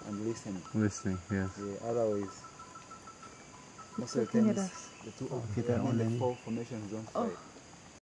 and listening. Listening, yes. Yeah, otherwise, most of the Looking at times us. the two Oh, the four formations don't fight.